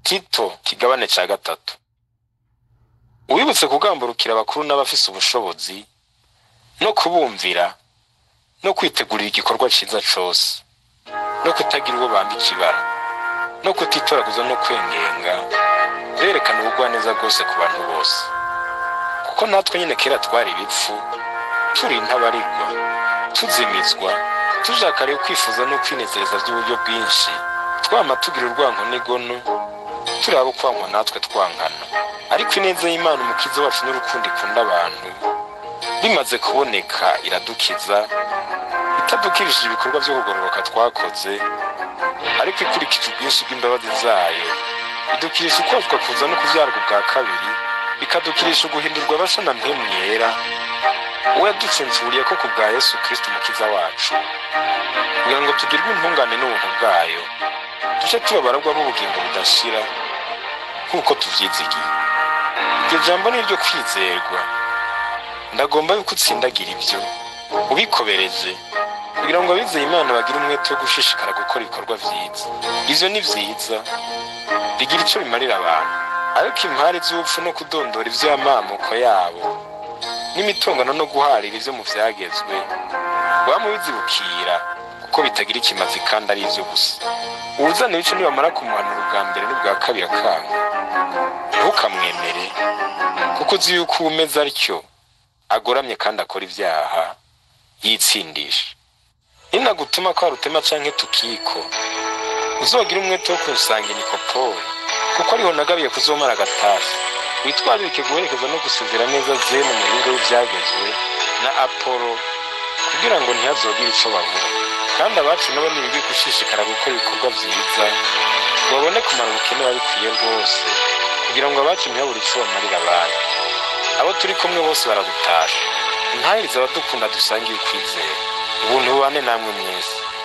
Tito kigabane ca 3. Uwibutse kugamburukira abakuru n'abafise ubushobozi no kubumvira no kwitegurira igikorwa ciza cose no kutagira uwo bamba ikibara no kutitoraguza no kwengenga berekana ubugwaneza bwose ku bantu bose, kuko natwe nyine kera twari ibipfu turi intabarigwa tuzimizwa tujakariye kwifuza no kwinezereza by'uburyo bwinshi, twama tugira urwanko n'igono turabo kwankwa natwe twankana. Ariko ineza y'Imana umukiza wacu n'urukundo ikunda abantu bimaze kuboneka iradukiza, itadukirishije ibikorwa byo kugororoka twakoze, ariko ikurikije ubwinshi bw'imbabazi zayo idukirisha ukwazwa kuza no kuvyarwa bwa kabiri, bikadukirisha uguhindurwa abasa na mpemu yera uwo yaducensuriye ko ku bwa Yesu Kristo umukiza wacu, kugira ngo tugirwe intungane n'ubuntu bwayo duce tubabaragwa b'ubugingo budashira nk'uko tuvyizigiye. Iryo jambo ni ryo kwizerwa. Ndagomba yuko utsindagira ibyo ubikobereje kugira ngo abizeye Imana bagire umwete wo gushishikara gukora ibikorwa vyiza. Ivyo ni vyiza bigira ico bimarira abantu, ariko impari z'ubupfu no kudondora ivy'amamuko yabo n'imitongano no guharira ivyo mu vyagezwe wamubizibukira, kuko bitagira ikimazi kandi ari ivyo gusa. Uwuzana ibice nibamara kumuhanura ubwa mbere n'ubwa kabiri akanga, ntukamwemere, kuko uzi yuko umeze atyo agoramye kandi akora ivyaha yitsindisha. Ninagutuma ko Arutema canke Tukiko uzogira umwete wo kusanga Nikopoli, kuko ariho nagabiye kuzomara gatasi. Witwararike guherekeza no gusezera neza Zeno mu bigo byagezwe na Apolo, kugira ngo ntihazogire ico babura. Kandi abacu nabo nibibi gushishikara gukora ibikorwa vyiza babone kumara ubukene babikwiye rwose, kugira ngo abacu ntihabure ico bamarira abandi. Abo turi kumwe bose baragutasha. Ntahiriza abadukunda dusangiye ukwizera. Ubuntu bubane namwe mwese.